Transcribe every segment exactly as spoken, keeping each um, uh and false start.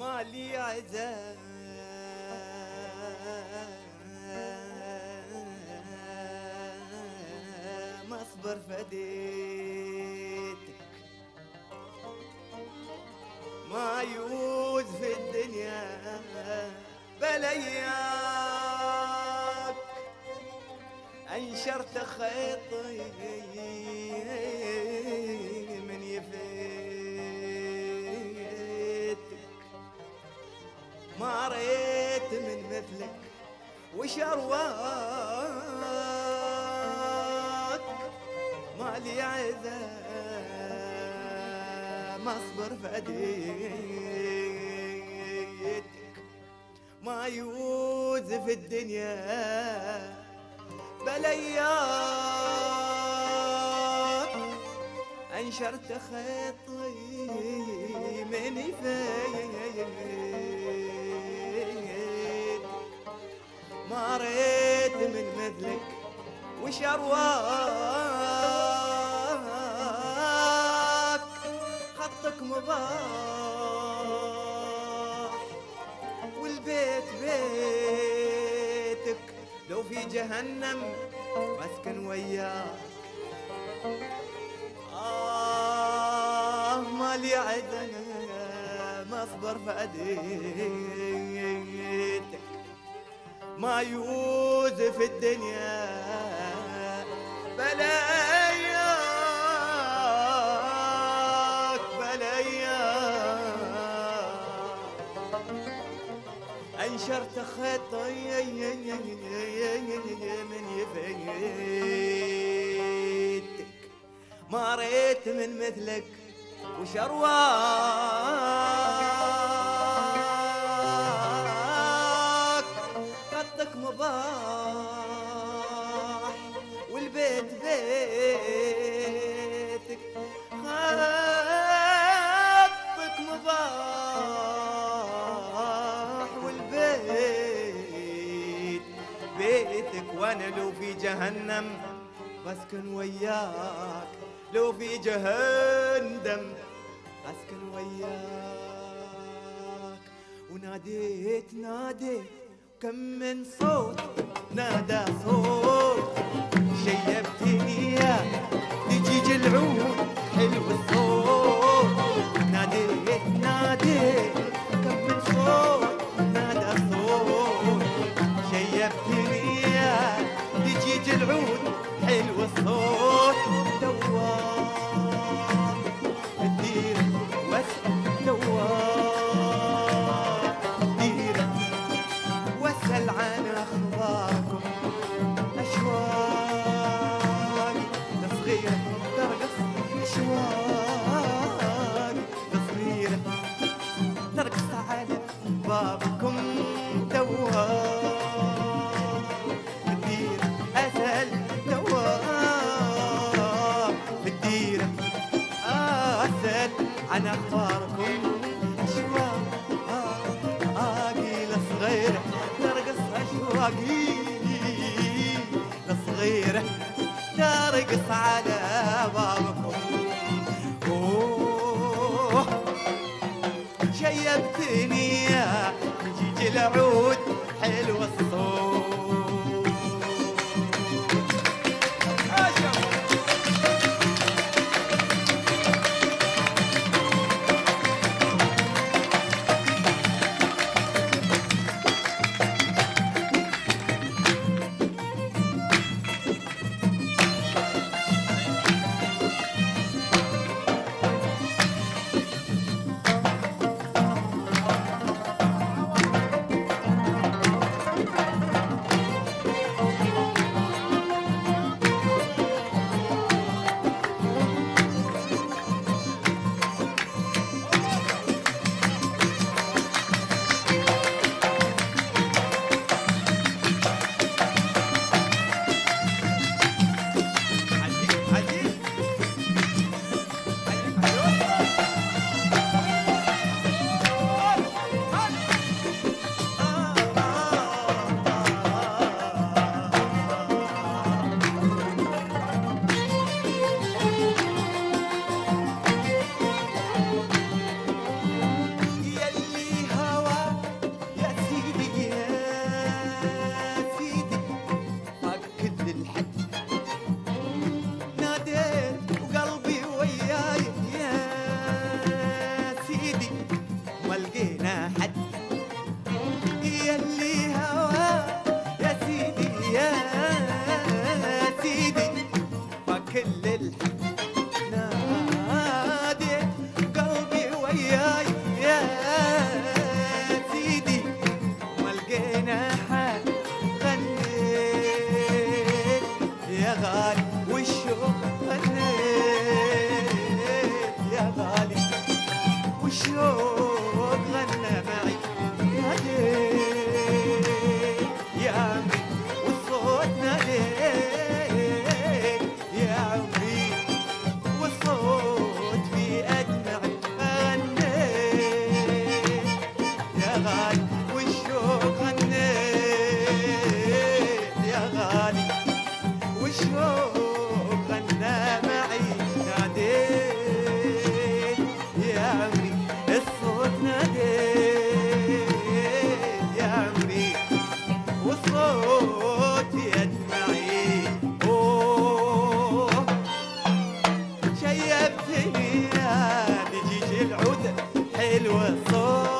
مالي عزاء ما اصبر فديتك، ما يوز في الدنيا بلياك، انشرت خيطي من يفيتك، ما ريت من مثلك وشرواك، مالي عذاب ما اصبر فديتك، ما يوز في الدنيا بلياك، انشرت خيطي من يفيتك، ما ريت من مثلك وشرواك، خطك مباح والبيت بيتك، لو في جهنم مسكن وياك. آه مالي عدل ما اصبر فأديتك، ما يوز في الدنيا بلاياك بلاياك، انشرت خطي من يفيتك، ما ريت من مثلك وشرواك، خطك مباح والبيت بيتك، خطك مباح والبيت بيتك، وانا لو في جهنم بسكن وياك، لو في جهنم اسكن وياك. وناديت ناديت كم من صوت نادى صوت، شيبتني يا دجيج العود حلو الصوت، ناديت ناديت كم من صوت نادى صوت، شيبتني يا دجيج العود حلو الصوت، دوام الدير واسأل دوام الدير واسأل عن أخباركم، أشواقي صغيرة ترقص، أشواقي صغيرة ترقص على بابكم، دوام الدير أسأل دوام الديرة أسأل عن أخباركم، أشواقي الصغيرة ترقص، أشواقي الصغيرة ترقص على بابكم. أوه شيبتني يا جيج العود حلو الصوت. الصوت يجمعي. أوه شيبتني يا دجيج العود حلو الصوت.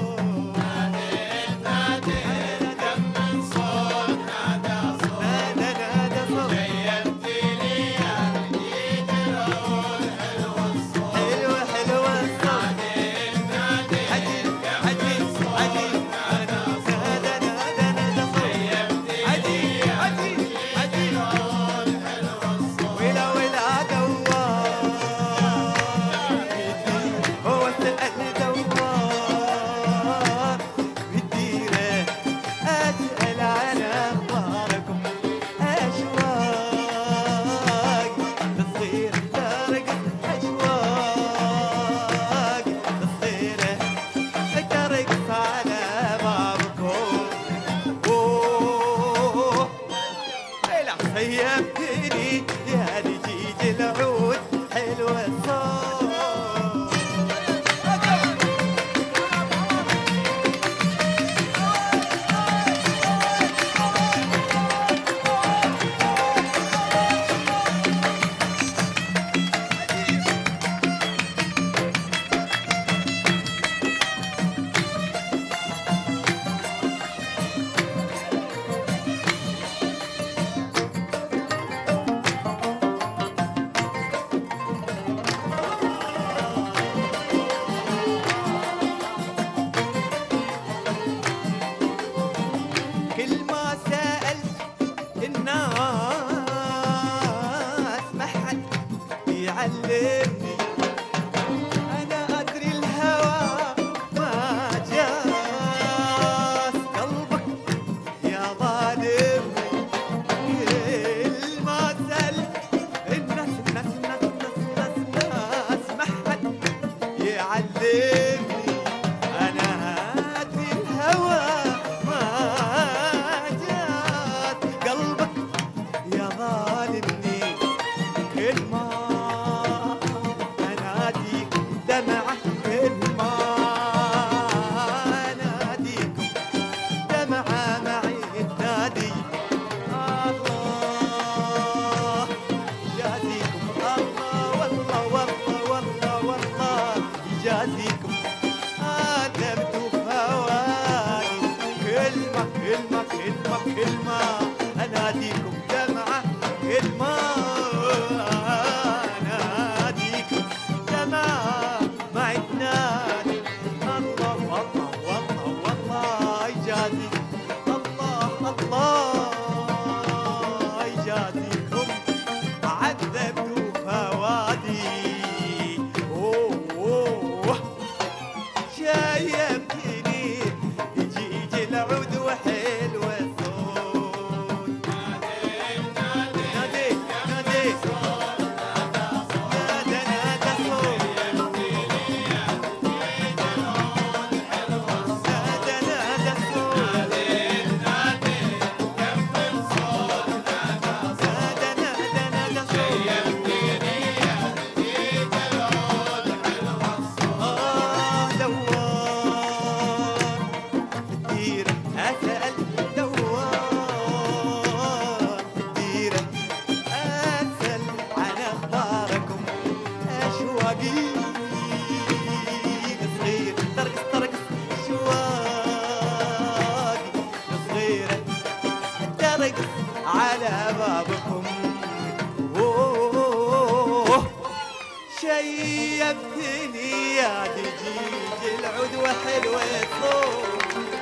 خيبتني يا دجيج العود حلو الصوت. كل ما سألت الناس ما حد يعلمني، أنا أدري الهوى ما جاس قلبك يا ظالمني. كل ما سألت الناس الناس الناس الناس الناس ما حد يعلمني، أنا أدري الهوى يا ظالمني. كل ما اناديك دمعة، كل ما اناديكم دمعة معي تنادي. الله يجازيكم، الله والله والله والله والله يجازيكم. ادمتوا في هواني كلمة كلمة كلمة كلمة اناديكم دمعة، كل ما اناديكم دمعة معي تنادي. الله والله والله والله يجازيكم، الله الله يجازيكم. عذبتوا في هوادي. اوه اوه شايبتني دجيج العود وحلو الصوت. على بابكم. أوه شيبتني يا دجيج العود وحلو الصوت.